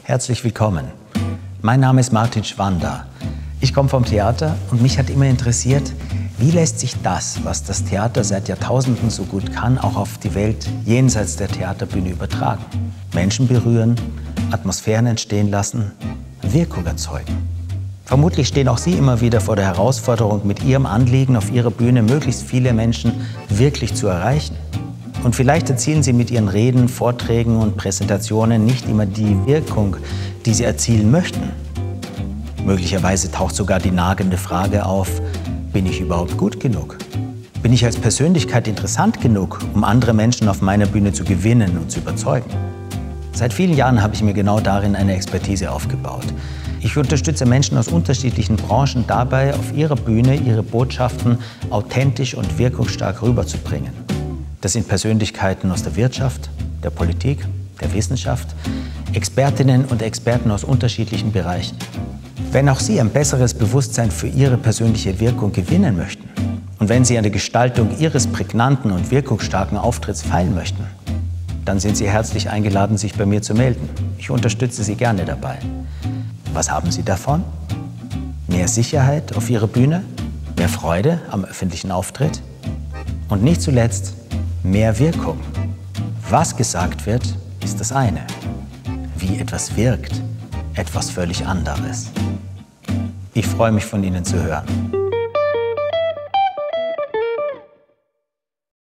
Herzlich willkommen. Mein Name ist Martin Schwander. Ich komme vom Theater und mich hat immer interessiert, wie lässt sich das, was das Theater seit Jahrtausenden so gut kann, auch auf die Welt jenseits der Theaterbühne übertragen? Menschen berühren, Atmosphären entstehen lassen, Wirkung erzeugen. Vermutlich stehen auch Sie immer wieder vor der Herausforderung, mit Ihrem Anliegen auf Ihrer Bühne möglichst viele Menschen wirklich zu erreichen. Und vielleicht erzielen Sie mit Ihren Reden, Vorträgen und Präsentationen nicht immer die Wirkung, die Sie erzielen möchten. Möglicherweise taucht sogar die nagende Frage auf: Bin ich überhaupt gut genug? Bin ich als Persönlichkeit interessant genug, um andere Menschen auf meiner Bühne zu gewinnen und zu überzeugen? Seit vielen Jahren habe ich mir genau darin eine Expertise aufgebaut. Ich unterstütze Menschen aus unterschiedlichen Branchen dabei, auf ihrer Bühne ihre Botschaften authentisch und wirkungsstark rüberzubringen. Das sind Persönlichkeiten aus der Wirtschaft, der Politik, der Wissenschaft, Expertinnen und Experten aus unterschiedlichen Bereichen. Wenn auch Sie ein besseres Bewusstsein für Ihre persönliche Wirkung gewinnen möchten und wenn Sie an der Gestaltung Ihres prägnanten und wirkungsstarken Auftritts feilen möchten, dann sind Sie herzlich eingeladen, sich bei mir zu melden. Ich unterstütze Sie gerne dabei. Was haben Sie davon? Mehr Sicherheit auf Ihrer Bühne? Mehr Freude am öffentlichen Auftritt? Und nicht zuletzt mehr Wirkung. Was gesagt wird, ist das eine. Wie etwas wirkt, etwas völlig anderes. Ich freue mich, von Ihnen zu hören.